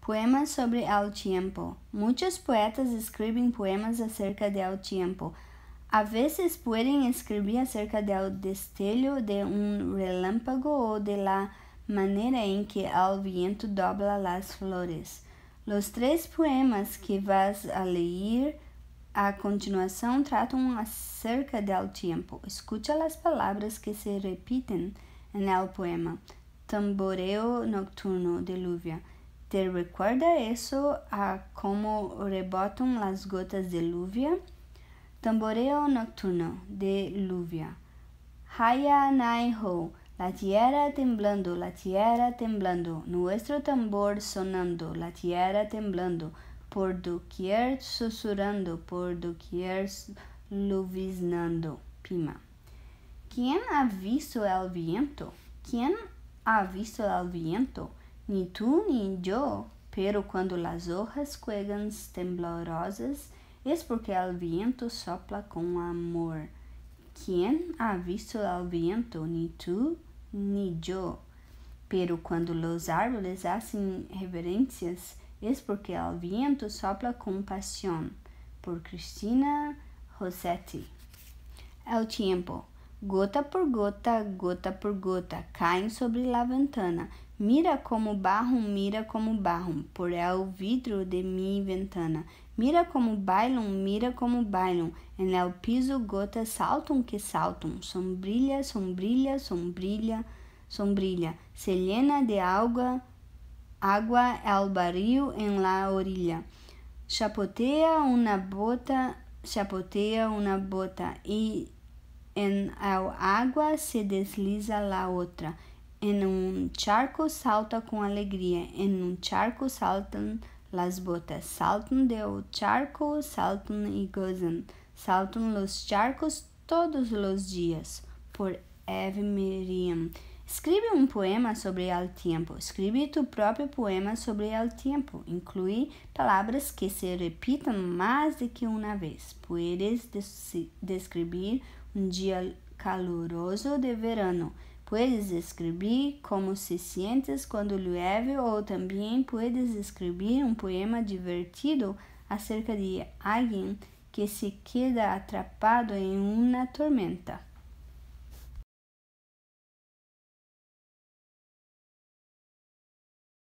Poemas sobre el tiempo. Muchos poetas escriben poemas acerca del tiempo. A veces pueden escribir acerca del destello de un relámpago o de la manera en que el viento dobla las flores. Los 3 poemas que vas a leer a continuación tratan acerca del tiempo. Escucha las palabras que se repiten en el poema. Tamboreo nocturno de lluvia. ¿Te recuerda eso a cómo rebotan las gotas de lluvia? Tamboreo nocturno de lluvia. Haya nai ho, la tierra temblando, nuestro tambor sonando, la tierra temblando, por doquier susurrando, por doquier lloviznando. Pima. ¿Quién ha visto el viento? ¿Quién ha visto el viento? Ni tú ni yo, pero cuando las hojas juegan temblorosas es porque el viento sopla con amor. ¿Quién ha visto el viento? Ni tú ni yo, pero cuando los árboles hacen reverencias es porque el viento sopla con pasión. Por Cristina Rossetti. El tiempo. Gota por gota, caen sobre la ventana. Mira como barram por el vidrio de mi ventana. Mira como bailam, en el piso gotas saltam que saltam. Sombrilla, se llena de agua el barril en la orilla. Chapotea una bota y en el agua se desliza la otra. En un charco salta con alegría. En un charco saltan las botas. Saltan del charco, saltan y gozan. Saltan los charcos todos los días. Por Eve Miriam. Escribe un poema sobre el tiempo. Escribe tu propio poema sobre el tiempo. Incluye palabras que se repitan más de que una vez. Puedes describir un día caluroso de verano. Puedes escribir cómo se sientes cuando llueve o también puedes escribir un poema divertido acerca de alguien que se queda atrapado en una tormenta.